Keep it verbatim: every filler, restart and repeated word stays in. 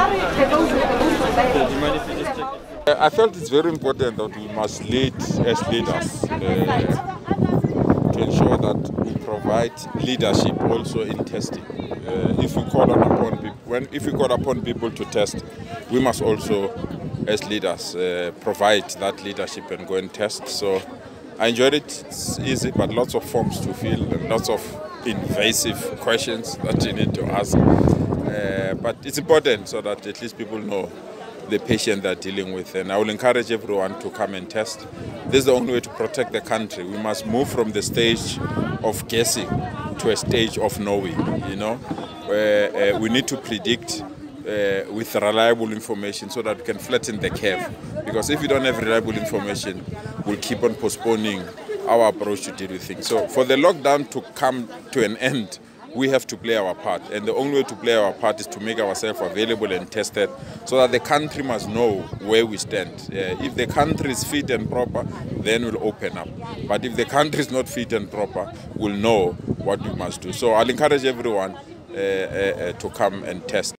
I felt it's very important that we must lead as leaders uh, to ensure that we provide leadership also in testing. Uh, if we call on upon people, when if we call upon people to test, we must also, as leaders, uh, provide that leadership and go and test. So I enjoyed it. It's easy, but lots of forms to fill and lots of invasive questions that you need to ask. Uh, but it's important so that at least people know the patient they're dealing with. And I will encourage everyone to come and test. This is the only way to protect the country. We must move from the stage of guessing to a stage of knowing, you know, where uh, we need to predict uh, with reliable information so that we can flatten the curve. Because if we don't have reliable information, we'll keep on postponing our approach to deal with things. So for the lockdown to come to an end, we have to play our part, and the only way to play our part is to make ourselves available and tested so that the country must know where we stand. Uh, if the country is fit and proper, then we'll open up. But if the country is not fit and proper, we'll know what we must do. So I'll encourage everyone uh, uh, uh, to come and test.